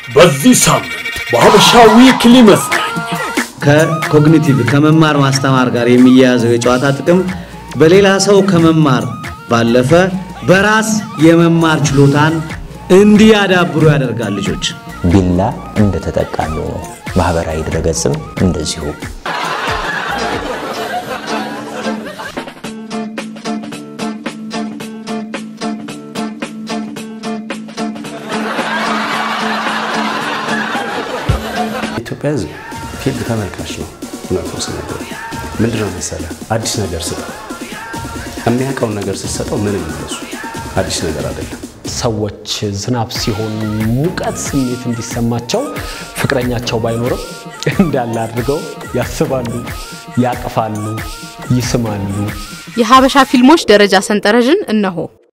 በዚህ ሳምንት በሀበሻ ዊክሊ መዝናኛ ከኮግኒቲቭ ከመማር ማስተማር ጋር የሚያያዘው የጨዋታ ጥቅም በሌላ ሰው ከመማር ባለፈ በራስ የመማር ችሎታን እንዲያዳብሩ ያደርጋል ልጆች ቢላ እንደ ተጠቃሚው ነው ማህበራዊ ድረገጽም እንደዚሁ ኢትዮጵያ ፊልም ተመልካች ነው ሁላቶስ ነገር ምንድነው መሰለህ አዲስ ነገር ስጠው የሚያውቀው ነገር ሲሰጠው ምንም ይመስሉ አዲስ ነገር አይደለም ሰዎች ዝናብ ሲሆን ሙቀት ስሜት እንዲሰማቸው ፍቅረኛቸው ባይኖርም እንዳለ አድርገው ያስባሉ ያቀፋሉ ይስማሉ የሀበሻ ፊልሞች ደረጃ ሰንጠረዥን እነሆ